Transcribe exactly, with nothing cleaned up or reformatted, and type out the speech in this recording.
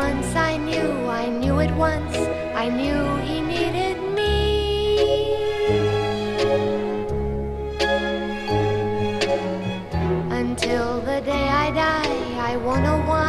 once I knew, I knew it once, I knew he needed me. Until the day I die, I won't know why